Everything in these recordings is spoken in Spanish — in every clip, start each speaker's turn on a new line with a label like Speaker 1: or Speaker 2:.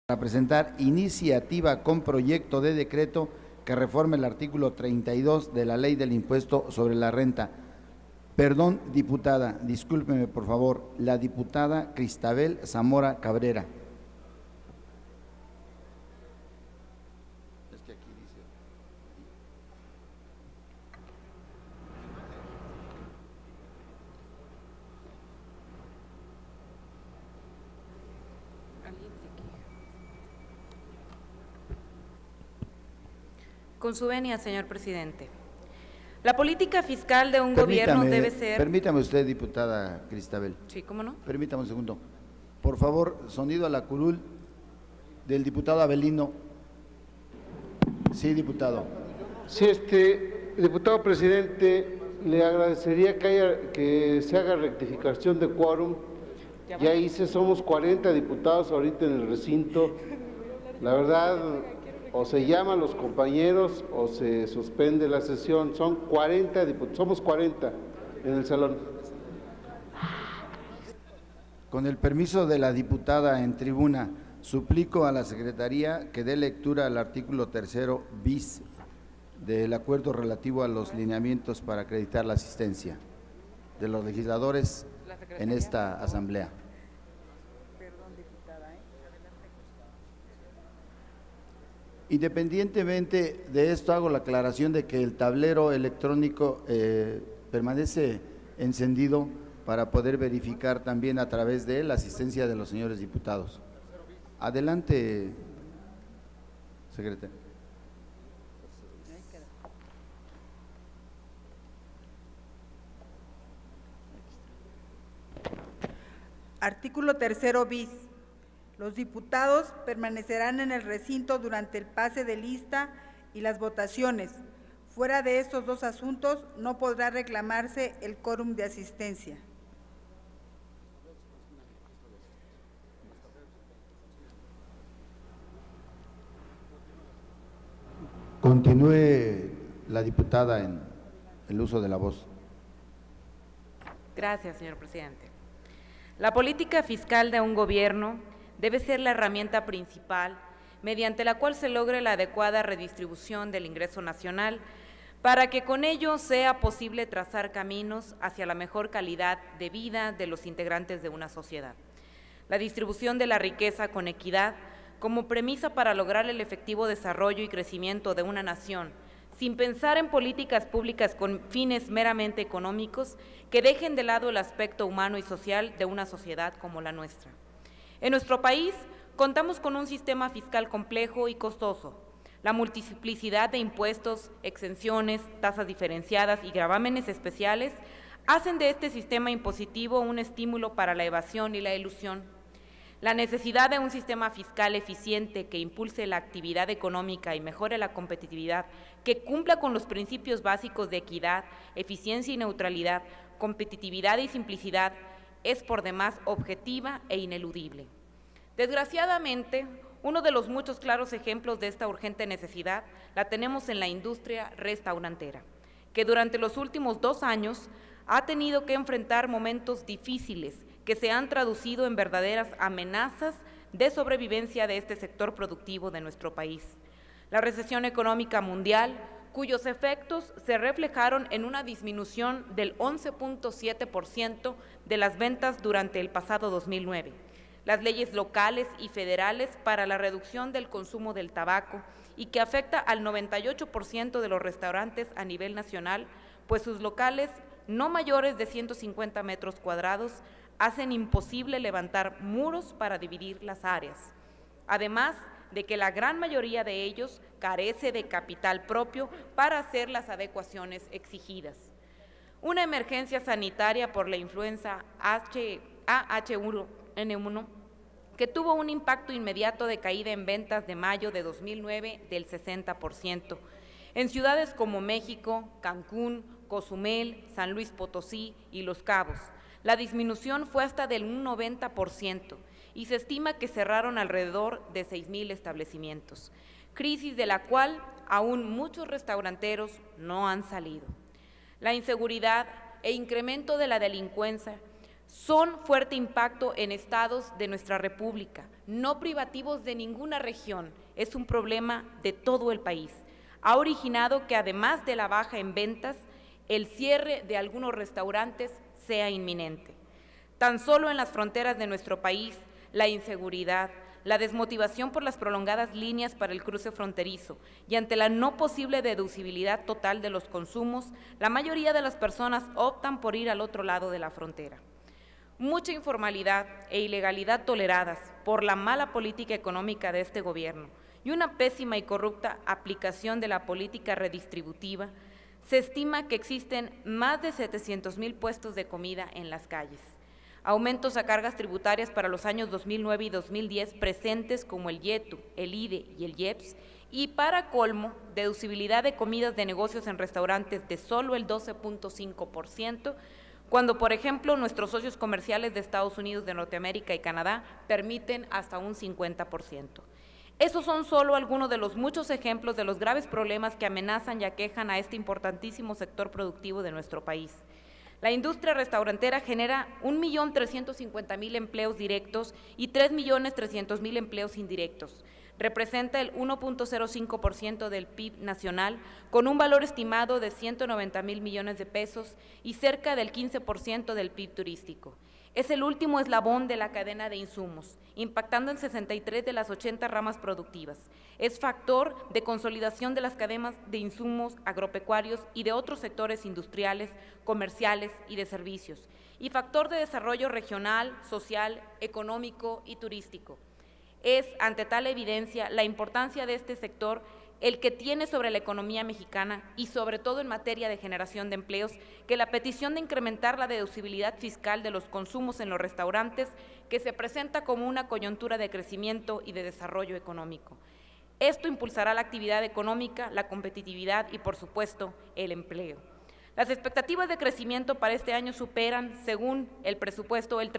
Speaker 1: Para presentar iniciativa con proyecto de decreto que reforme el artículo 32 de la Ley del Impuesto sobre la Renta. Perdón, diputada, discúlpeme por favor, la diputada Cristabel Zamora Cabrera. Es que aquí dice.
Speaker 2: Con su venia, señor presidente. La política fiscal de un gobierno debe ser…
Speaker 1: Permítame usted, diputada Cristabel.
Speaker 2: Sí, ¿cómo no?
Speaker 1: Permítame un segundo. Por favor, sonido a la curul del diputado Avelino. Sí, diputado.
Speaker 3: Sí, diputado presidente, le agradecería que se haga rectificación de quórum. Ya hice, somos 40 diputados ahorita en el recinto. La verdad, o se llaman los compañeros o se suspende la sesión. Son 40 diputados, somos 40 en el salón.
Speaker 1: Con el permiso de la diputada en tribuna, suplico a la Secretaría que dé lectura al artículo 3 bis del acuerdo relativo a los lineamientos para acreditar la asistencia de los legisladores en esta asamblea. Independientemente de esto, hago la aclaración de que el tablero electrónico permanece encendido para poder verificar también a través de él la asistencia de los señores diputados. Adelante, secretario.
Speaker 4: Artículo 3 bis. Los diputados permanecerán en el recinto durante el pase de lista y las votaciones. Fuera de estos dos asuntos, no podrá reclamarse el quórum de asistencia.
Speaker 1: Continúe la diputada en el uso de la voz.
Speaker 2: Gracias, señor presidente. La política fiscal de un gobierno debe ser la herramienta principal mediante la cual se logre la adecuada redistribución del ingreso nacional para que con ello sea posible trazar caminos hacia la mejor calidad de vida de los integrantes de una sociedad. La distribución de la riqueza con equidad como premisa para lograr el efectivo desarrollo y crecimiento de una nación, sin pensar en políticas públicas con fines meramente económicos que dejen de lado el aspecto humano y social de una sociedad como la nuestra. En nuestro país contamos con un sistema fiscal complejo y costoso. La multiplicidad de impuestos, exenciones, tasas diferenciadas y gravámenes especiales hacen de este sistema impositivo un estímulo para la evasión y la elusión. La necesidad de un sistema fiscal eficiente que impulse la actividad económica y mejore la competitividad, que cumpla con los principios básicos de equidad, eficiencia y neutralidad, competitividad y simplicidad, es por demás objetiva e ineludible. Desgraciadamente, uno de los muchos claros ejemplos de esta urgente necesidad la tenemos en la industria restaurantera, que durante los últimos 2 años ha tenido que enfrentar momentos difíciles que se han traducido en verdaderas amenazas de sobrevivencia de este sector productivo de nuestro país. La recesión económica mundial, cuyos efectos se reflejaron en una disminución del 11.7% de las ventas durante el pasado 2009. Las leyes locales y federales para la reducción del consumo del tabaco y que afecta al 98% de los restaurantes a nivel nacional, pues sus locales no mayores de 150 metros cuadrados hacen imposible levantar muros para dividir las áreas. Además de que la gran mayoría de ellos carece de capital propio para hacer las adecuaciones exigidas. Una emergencia sanitaria por la influenza H1N1 que tuvo un impacto inmediato de caída en ventas de mayo de 2009 del 60%. En ciudades como México, Cancún, Cozumel, San Luis Potosí y Los Cabos, la disminución fue hasta del 90% y se estima que cerraron alrededor de 6,000 establecimientos, crisis de la cual aún muchos restauranteros no han salido. La inseguridad e incremento de la delincuencia son fuerte impacto en estados de nuestra República, no privativos de ninguna región, es un problema de todo el país. Ha originado que además de la baja en ventas, el cierre de algunos restaurantes sea inminente. Tan solo en las fronteras de nuestro país, la inseguridad, la desmotivación por las prolongadas líneas para el cruce fronterizo y ante la no posible deducibilidad total de los consumos, la mayoría de las personas optan por ir al otro lado de la frontera. Mucha informalidad e ilegalidad toleradas por la mala política económica de este gobierno y una pésima y corrupta aplicación de la política redistributiva, se estima que existen más de 700,000 puestos de comida en las calles. Aumentos a cargas tributarias para los años 2009 y 2010 presentes como el YETU, el IDE y el IEPS, y para colmo, deducibilidad de comidas de negocios en restaurantes de solo el 12.5%, cuando, por ejemplo, nuestros socios comerciales de Estados Unidos, de Norteamérica y Canadá permiten hasta un 50%. Esos son solo algunos de los muchos ejemplos de los graves problemas que amenazan y aquejan a este importantísimo sector productivo de nuestro país. La industria restaurantera genera 1.350.000 empleos directos y 3.300.000 empleos indirectos. Representa el 1.05% del PIB nacional, con un valor estimado de 190,000 millones de pesos y cerca del 15% del PIB turístico. Es el último eslabón de la cadena de insumos, impactando en 63 de las 80 ramas productivas. Es factor de consolidación de las cadenas de insumos agropecuarios y de otros sectores industriales, comerciales y de servicios, y factor de desarrollo regional, social, económico y turístico. Es, ante tal evidencia, la importancia de este sector el que tiene sobre la economía mexicana y sobre todo en materia de generación de empleos, que la petición de incrementar la deducibilidad fiscal de los consumos en los restaurantes, que se presenta como una coyuntura de crecimiento y de desarrollo económico. Esto impulsará la actividad económica, la competitividad y, por supuesto, el empleo. Las expectativas de crecimiento para este año superan, según el presupuesto, el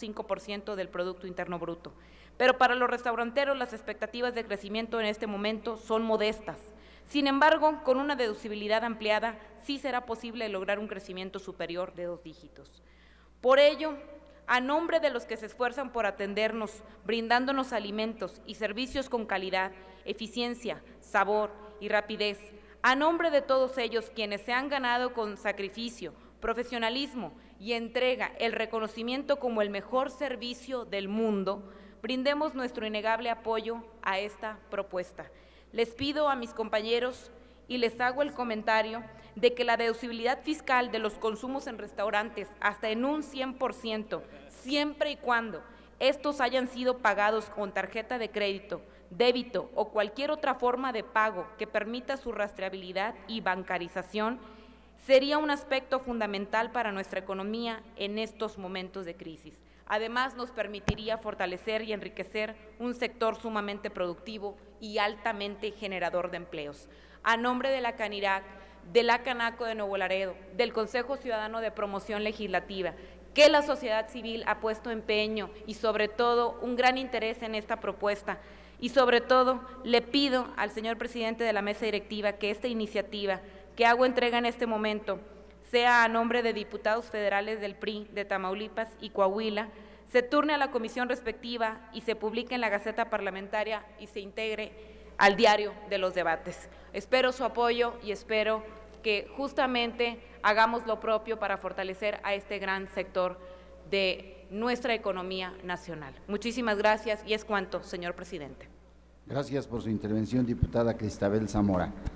Speaker 2: 3.5% del Producto Interno Bruto. Pero para los restauranteros las expectativas de crecimiento en este momento son modestas. Sin embargo, con una deducibilidad ampliada, sí será posible lograr un crecimiento superior de 2 dígitos. Por ello, a nombre de los que se esfuerzan por atendernos, brindándonos alimentos y servicios con calidad, eficiencia, sabor y rapidez, a nombre de todos ellos quienes se han ganado con sacrificio, profesionalismo y entrega el reconocimiento como el mejor servicio del mundo, brindemos nuestro innegable apoyo a esta propuesta. Les pido a mis compañeros y les hago el comentario de que la deducibilidad fiscal de los consumos en restaurantes hasta en un 100%, siempre y cuando estos hayan sido pagados con tarjeta de crédito, débito o cualquier otra forma de pago que permita su rastreabilidad y bancarización, sería un aspecto fundamental para nuestra economía en estos momentos de crisis. Además, nos permitiría fortalecer y enriquecer un sector sumamente productivo y altamente generador de empleos. A nombre de la CANIRAC, de la Canaco de Nuevo Laredo, del Consejo Ciudadano de Promoción Legislativa, que la sociedad civil ha puesto empeño y sobre todo un gran interés en esta propuesta, y sobre todo le pido al señor presidente de la mesa directiva que esta iniciativa que hago entrega en este momento sea a nombre de diputados federales del PRI de Tamaulipas y Coahuila, se turne a la comisión respectiva y se publique en la Gaceta Parlamentaria y se integre al diario de los debates. Espero su apoyo y espero que justamente hagamos lo propio para fortalecer a este gran sector de nuestra economía nacional. Muchísimas gracias y es cuanto, señor presidente.
Speaker 1: Gracias por su intervención, diputada Cristabel Zamora.